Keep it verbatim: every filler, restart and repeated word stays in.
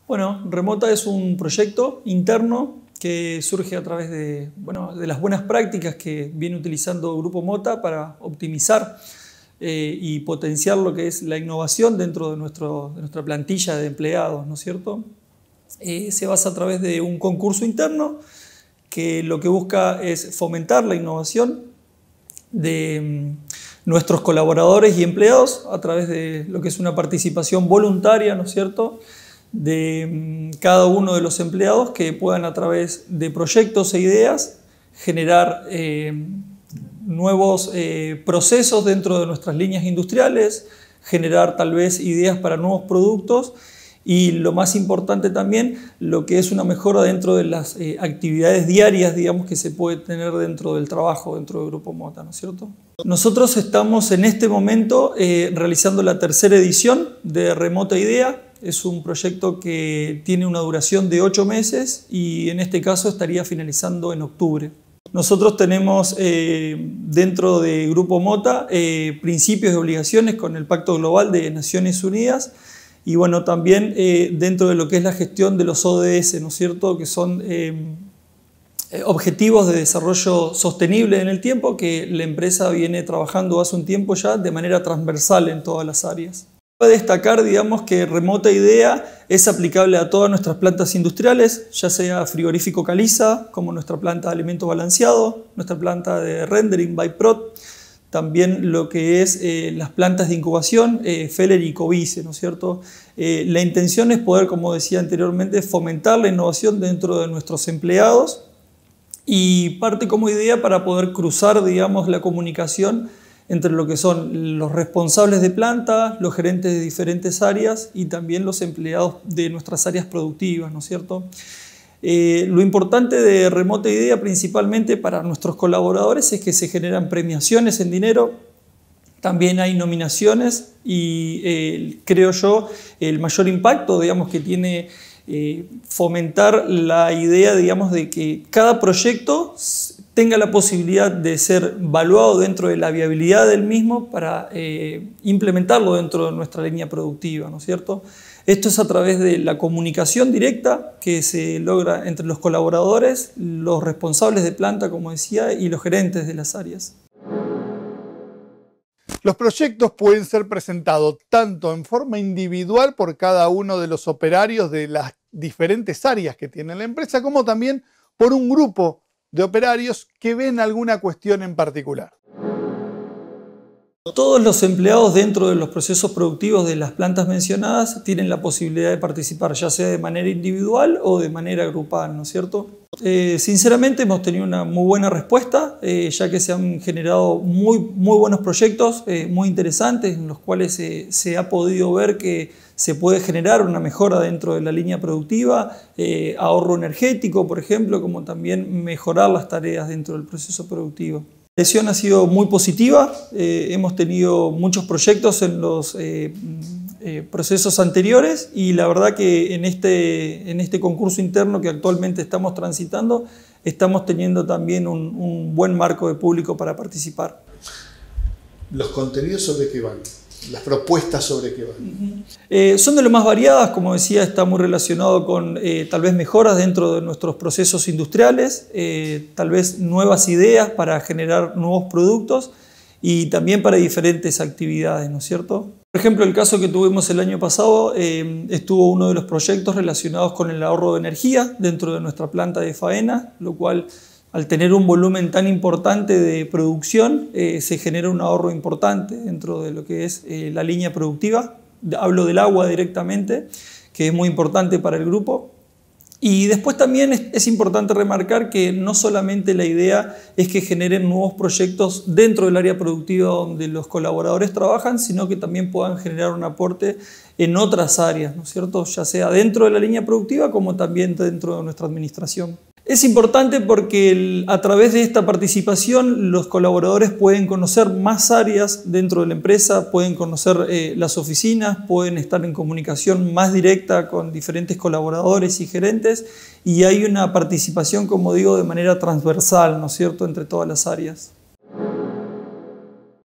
Bueno, Remota es un proyecto interno que surge a través de, bueno, de las buenas prácticas que viene utilizando Grupo Mota para optimizar eh, y potenciar lo que es la innovación dentro de, nuestro, de nuestra plantilla de empleados, ¿no es cierto? Eh, se basa a través de un concurso interno que lo que busca es fomentar la innovación de nuestros colaboradores y empleados a través de lo que es una participación voluntaria, ¿no es cierto?, de cada uno de los empleados que puedan a través de proyectos e ideas generar eh, nuevos eh, procesos dentro de nuestras líneas industriales, generar tal vez ideas para nuevos productos y lo más importante también, lo que es una mejora dentro de las eh, actividades diarias, digamos, que se puede tener dentro del trabajo, dentro del Grupo Mota, ¿no es cierto? Nosotros estamos en este momento eh, realizando la tercera edición de Remota Idea. Es un proyecto que tiene una duración de ocho meses y en este caso estaría finalizando en octubre. Nosotros tenemos eh, dentro de Grupo Mota eh, principios y obligaciones con el Pacto Global de Naciones Unidas y bueno, también eh, dentro de lo que es la gestión de los O D S, ¿no es cierto?, que son eh, objetivos de desarrollo sostenible en el tiempo que la empresa viene trabajando hace un tiempo ya de manera transversal en todas las áreas. Cabe destacar, digamos, que Remota Idea es aplicable a todas nuestras plantas industriales, ya sea frigorífico caliza, como nuestra planta de alimento balanceado, nuestra planta de rendering by Prod, también lo que es eh, las plantas de incubación, eh, Feller y Covice, ¿no es cierto? Eh, la intención es poder, como decía anteriormente, fomentar la innovación dentro de nuestros empleados y parte como idea para poder cruzar, digamos, la comunicación entre lo que son los responsables de planta, los gerentes de diferentes áreas y también los empleados de nuestras áreas productivas, ¿no es cierto? Eh, lo importante de Remota Idea principalmente para nuestros colaboradores es que se generan premiaciones en dinero, también hay nominaciones y eh, creo yo el mayor impacto, digamos, que tiene eh, fomentar la idea, digamos, de que cada proyecto tenga la posibilidad de ser evaluado dentro de la viabilidad del mismo para eh, implementarlo dentro de nuestra línea productiva, ¿no es cierto? Esto es a través de la comunicación directa que se logra entre los colaboradores, los responsables de planta, como decía, y los gerentes de las áreas. Los proyectos pueden ser presentados tanto en forma individual por cada uno de los operarios de las diferentes áreas que tiene la empresa, como también por un grupo de operarios que ven alguna cuestión en particular. Todos los empleados dentro de los procesos productivos de las plantas mencionadas tienen la posibilidad de participar, ya sea de manera individual o de manera grupal, ¿no es cierto? Eh, sinceramente hemos tenido una muy buena respuesta, eh, ya que se han generado muy, muy buenos proyectos, eh, muy interesantes, en los cuales eh, se ha podido ver que se puede generar una mejora dentro de la línea productiva, eh, ahorro energético, por ejemplo, como también mejorar las tareas dentro del proceso productivo. La adhesión ha sido muy positiva, eh, hemos tenido muchos proyectos en los eh, eh, procesos anteriores y la verdad que en este, en este concurso interno que actualmente estamos transitando estamos teniendo también un, un buen marco de público para participar. ¿Los contenidos sobre qué van? ¿Las propuestas sobre qué van? Uh-huh. eh, son de lo más variadas, como decía, está muy relacionado con eh, tal vez mejoras dentro de nuestros procesos industriales, eh, tal vez nuevas ideas para generar nuevos productos y también para diferentes actividades, ¿no es cierto? Por ejemplo, el caso que tuvimos el año pasado, eh, estuvo uno de los proyectos relacionados con el ahorro de energía dentro de nuestra planta de faena, lo cual al tener un volumen tan importante de producción, eh, se genera un ahorro importante dentro de lo que es eh, la línea productiva. Hablo del agua directamente, que es muy importante para el grupo. Y después también es, es importante remarcar que no solamente la idea es que generen nuevos proyectos dentro del área productiva donde los colaboradores trabajan, sino que también puedan generar un aporte en otras áreas, ¿no es cierto? Ya sea dentro de la línea productiva como también dentro de nuestra administración. Es importante porque el, a través de esta participación los colaboradores pueden conocer más áreas dentro de la empresa, pueden conocer eh, las oficinas, pueden estar en comunicación más directa con diferentes colaboradores y gerentes y hay una participación, como digo, de manera transversal, ¿no es cierto?, entre todas las áreas.